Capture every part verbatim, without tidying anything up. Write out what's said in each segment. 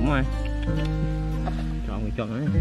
Đúng rồi. Chọn cái chọn đấy.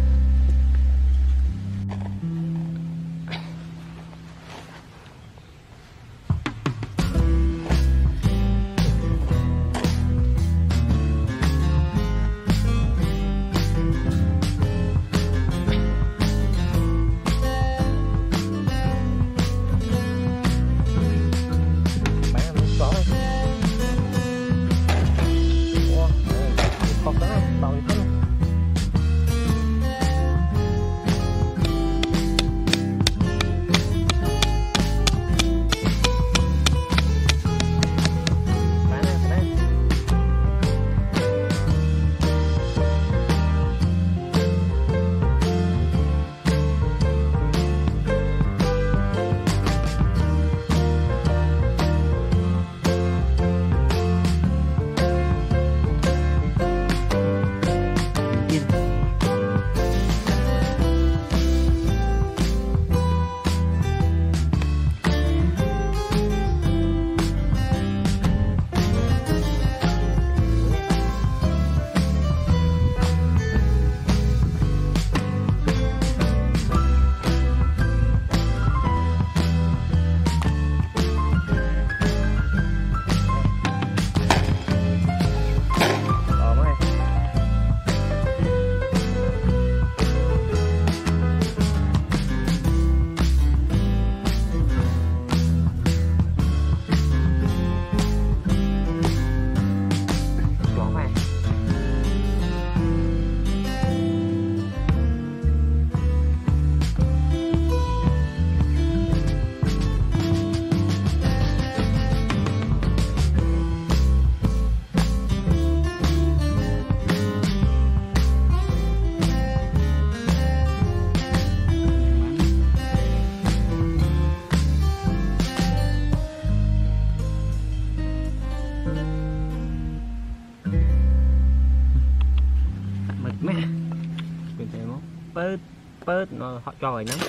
Bớt bớt nó họ tròi lắm.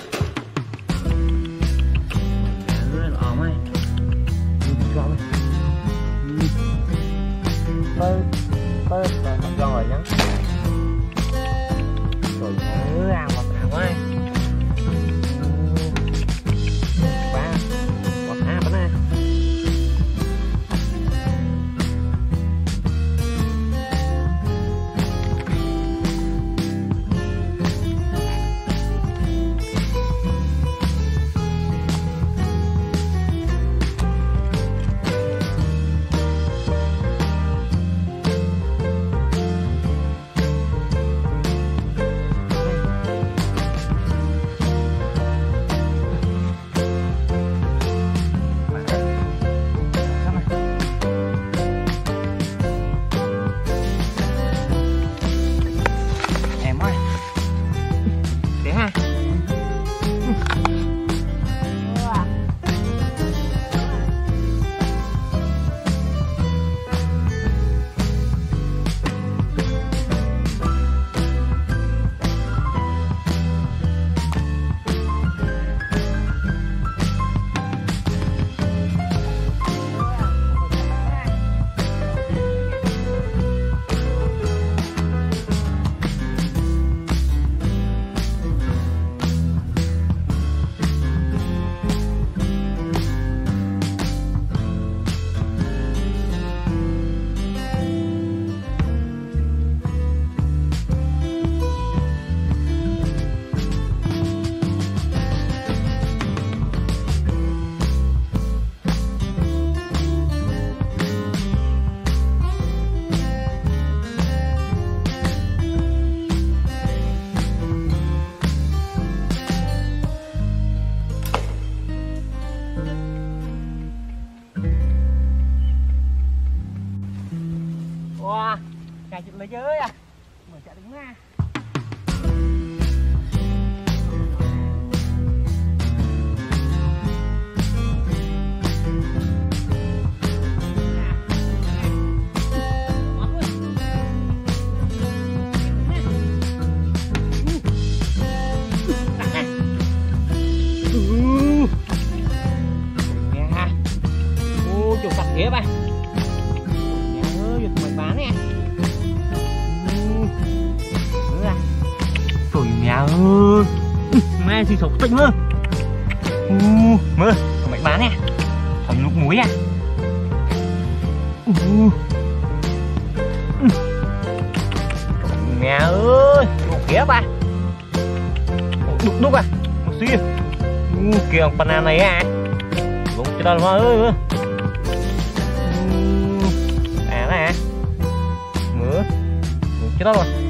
Rất là ổn ấy. Bớt bớt nó họ tròi lắm. Rồi nhớ ăn một nào ấy. Ba một hai bữa nay. Wow, chạy chụp lấy chơi à? Mở chạy đứng ra. Chuột sạch ghế ba. Ơi, chuột mày bán nè. xì sụp tinh mơ u mơ mày bán nè thầm lúc muối à u mẹ ơi đồ kia ba đục đục à một xí u kìa phần nào này à luôn cho đâu mà ơi à nè mưa luôn cho đâu rồi